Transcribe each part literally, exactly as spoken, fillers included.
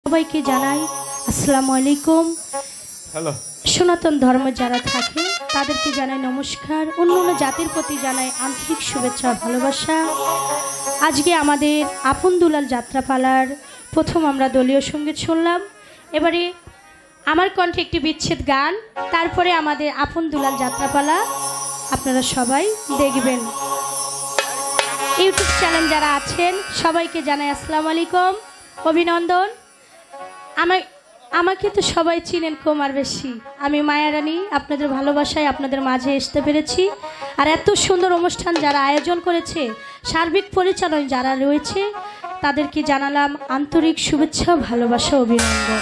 সবাইকে জানাই আসসালামু আলাইকুম। হ্যালো। সনাতন ধর্ম যারা থাকে তাদেরকে জানাই নমস্কার। অন্যান্য জাতির প্রতি জানাই আন্তরিক শুভেচ্ছা ভালোবাসা। আজকে আমাদের আপন দুলাল যাত্রাপালার প্রথম আমরা দলীয় সঙ্গীত শুনলাম। এবারে আমার কণ্ঠে একটি বিচ্ছেদ গান, তারপরে আমাদের আপন দুলাল যাত্রাপালা আপনারা সবাই দেখবেন। ইউটিউব চ্যানেল যারা আছেন সবাইকে জানাই আসসালামু আলাইকুম, অভিনন্দন। আমার আমাকে তো সবাই চিনেন কম আর বেশি। আমি মায়ারানী, আপনাদের ভালোবাসায় আপনাদের মাঝে আসতে পেরেছি। আর এত সুন্দর অনুষ্ঠান যারা আয়োজন করেছে, সার্বিক পরিচালনা যারা রয়েছে, তাদেরকে জানালাম আন্তরিক শুভেচ্ছা ভালোবাসা অভিনন্দন।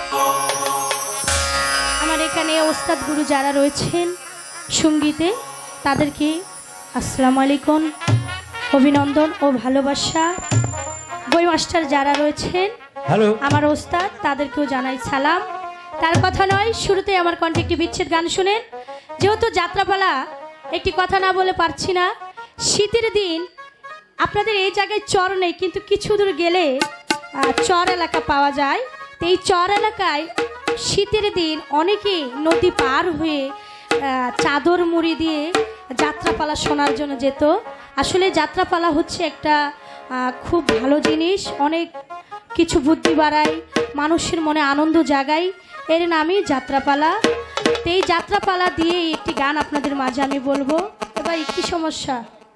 আমার এখানে ওস্তাদ গুরু যারা রয়েছেন সঙ্গীতে, তাদেরকে আসসালামু আলাইকুম, অভিনন্দন ও ভালোবাসা। বই মাস্টার যারা রয়েছেন হ্যালো, আমার ওস্তাদ, তাদেরকেও জানাই সালাম। তার কথা নয়, শুরুতে আমার কণ্ঠে একটি বিচ্ছেদ গান শুনেন। যেহেতু যাত্রাপালা, একটি কথা না বলে পারছি না। শীতের দিন আপনাদের এই জায়গায় চর নেই, কিন্তু কিছু দূর গেলে চর এলাকা পাওয়া যায়। তো এই চর এলাকায় শীতের দিন অনেকে নদী পার হয়ে চাদর মুড়ি দিয়ে যাত্রাপালা শোনার জন্য যেত। আসলে যাত্রাপালা হচ্ছে একটা খুব ভালো জিনিস, অনেক কিছু বুদ্ধি বাড়ায়, মানুষের মনে আনন্দ জাগায়, এর নামই যাত্রাপালা। তো এই যাত্রাপালা দিয়ে একটি গান আপনাদের মাঝে আমি বলবো। এবার একটি সমস্যা,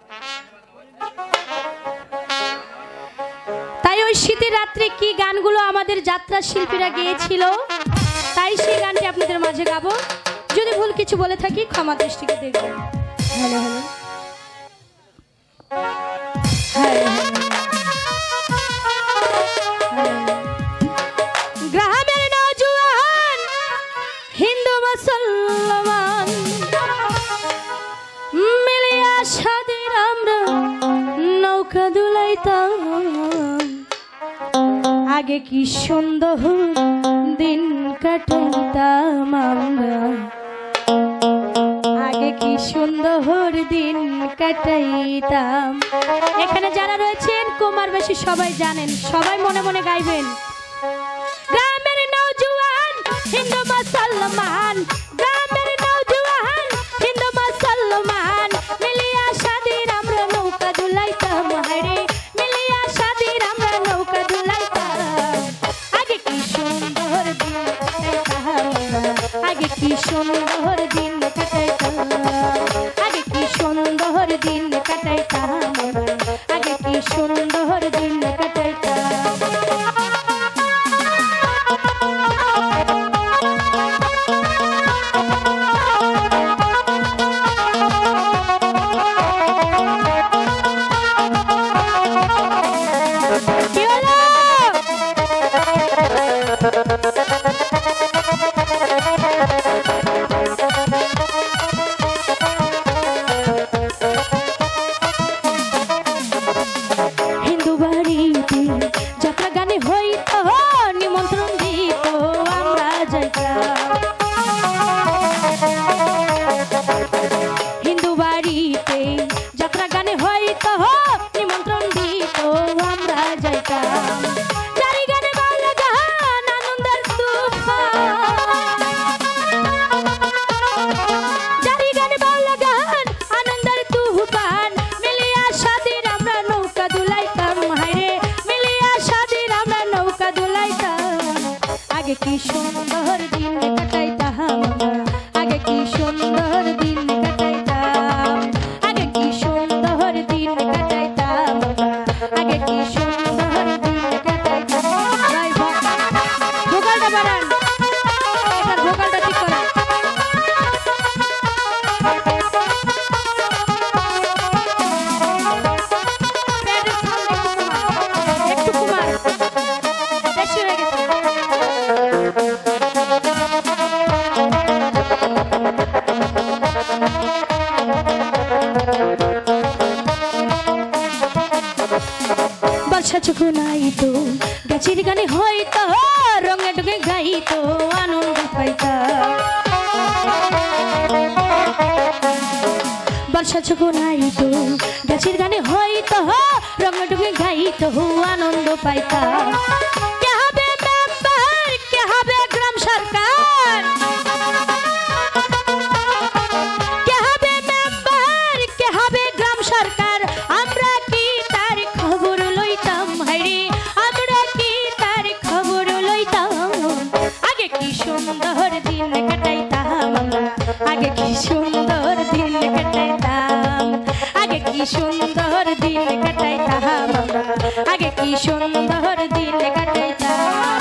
তাই ওই শীতের রাত্রে কি গানগুলো আমাদের যাত্রা শিল্পীরা গেয়েছিল, তাই সেই গানটি আপনাদের মাঝে গাবো। যদি ভুল কিছু বলে থাকি ক্ষমা দৃষ্টিতে দেখবেন। হ্যালো হ্যালো হ্যালো গ্রামের নওজোয়ান হিন্দু মুসলমান মিলিয়া সাদের আমরা নৌকা দুলাইতাম। আগে কি সুন্দর দিন কাটাইতাম আমরা, আগে কি সুন্দর দিন কাটাইতাম। এখানে যারা রয়েছেন কুমার বেশি সবাই জানেন, সবাই মনে মনে গাইবেন। গ্রামের নওজোয়ান হিন্দু মুসলমান, গ্রামের নওজোয়ান হিন্দু মুসলমান মিলিয়া সাদির আমরা নৌকা দুলাইতাম। হায়রে মিলিয়া সাদির আমরা নৌকা দুলাইতাম। আগে কি সুন্দর দিন কাটাইতাম, আগে কি সুন্দর দিন কাটাইতাম, আগে কি সুন্দর দিন কাটাইতাম, আগে কি সুন্দর দিন কাটাইতাম। আগে কি সুন্দর দিন কাটাইতাম, আগে কি সুন্দর দিন কাটাইতাম, আগে কি সুন্দর দিন কাটাইতাম, আগে কি সুন্দর দিন কাটাইতাম। ভোকালটা বাড়ান, এটার ভোকালটা ঠিক করেন। একটু কুমার বেশি হয়ে গেছে। বর্ষা চোখে নাইতো গাছের গানে হয়তো রঙে ঢুকে গাইতো আনন্দ পাইতাম। বর্ষা চোখে নাইতো গাছের গানে হয়তো রঙে ঢুকে গাইতো আনন্দ পাইতাম। কে হবে দিন কাটাইতাম আমরা আগে কি সুন্দর দিন কাটাইতাম আগে কি সুন্দর দিন কাটাইতাম আমরা আগে কি সুন্দর দিন কাটাইতাম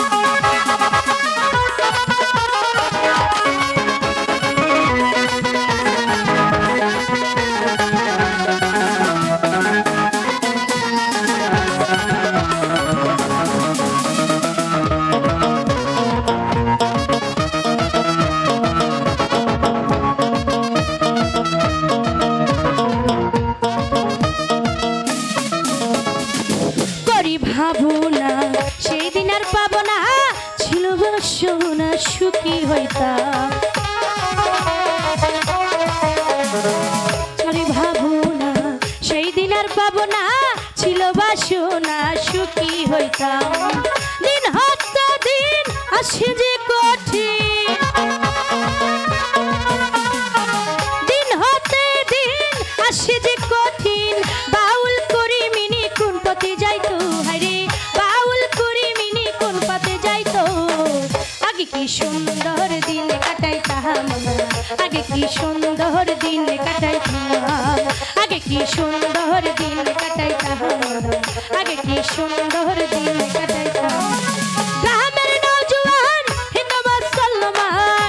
ভাবনা সেই দিন আর পাবো না ছিল বাসনা সুখী হইতাম ভাবনা সেই দিন আর পাবো না ছিল বাসনা সুখী হইতাম দিন হত্যা দিন আসে যে কঠিন দিন হতে দিন আসে যে কঠিন বাউল করি মিনি কোন পথে যাইতো কি সুন্দর দিন কাটাইতাম আগে কি সুন্দর দিন কাটাইতাম আগে কি সুন্দর দিন কাটাইতাম আগে কি সুন্দর দিন কাটাইতাম গ্রামের নওজোয়ান হিন্দু মুসলমান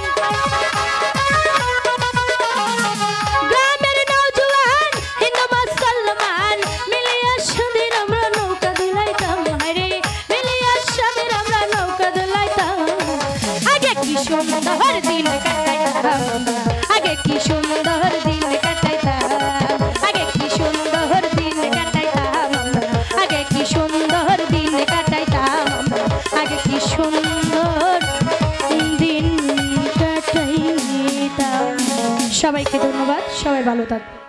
গ্রামের নওজোয়ান হিন্দু মুসলমান মিলিয়া সাদের আমরা নৌকা দুলাইতাম হায়রে মিলিয়া সাদের আমরা নৌকা দুলাইতাম কি সুন্দর দিন কাটাইতাম আগে কি সুন্দর দিন কাটাইতাম আগে কি সুন্দর দিন কাটাইতাম আগে কি সুন্দর দিন কাটাইতাম আগে কি সুন্দর দিন কাটাইতাম সবাইকে ধন্যবাদ সবাই ভালো থাকবে।